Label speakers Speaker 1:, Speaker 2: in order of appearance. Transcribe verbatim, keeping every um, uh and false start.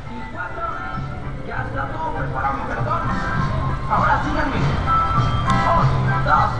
Speaker 1: y cuatro. Ya está todo preparado, mi pelotón. Ahora síganme. Un, dos,